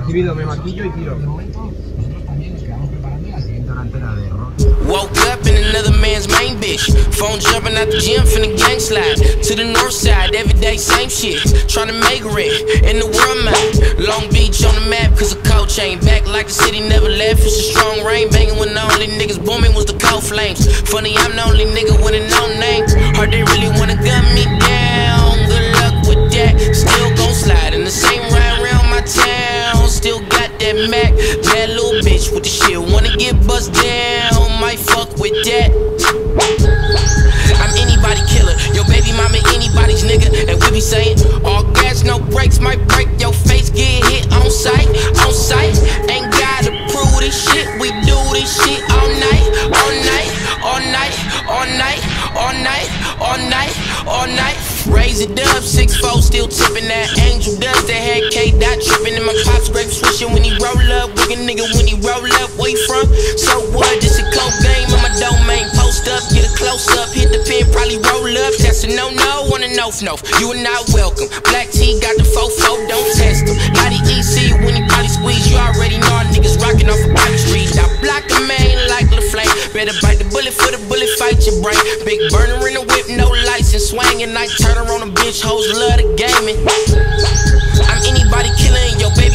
recibido, me maquillo y tiro. Woke up in another man's main bitch. Phone jumping out the gym, finna gang slide to the north side, everyday same shit. Tryna make it in the world map. Long Beach on the map, cause the cold chain. Back like the city never left, it's a strong rain. Banging when the only niggas booming was the cold flames. Funny, I'm the only nigga with a no name. Heard they really wanna gun me down. Good luck with that, still gon' slide in the same ride around my town. Still got that Mac, bad little bitch with the shit. Wanna get bust down, might fuck with that. I'm anybody killer, your baby mama anybody's nigga. And we be saying, all gas, no brakes, might break your face, get hit on sight, on sight. Ain't gotta prove this shit, we do this shit all night, all night, all night, all night, all night, all night, all night. Raise it up, 6'4", still tipping that angel dust. That had K-Dot tripping in my pops, grape swishing when he roll up. Wicked nigga when he roll up, where you from? So what, this a cold game on my domain. Post up, get a close up, hit the pin, probably roll up. That's a no-no on a no-no, you are not welcome. Black T got the fofo, don't test him. Lottie EC when he probably squeeze, you already know our niggas rocking off a bike street. I block the main like the flame, better bite the bullet for the bullet, fight your brain. Big burner in the whip, no license, swanging like turn on a bitch, hoes love the gaming. I'm anybody killing your baby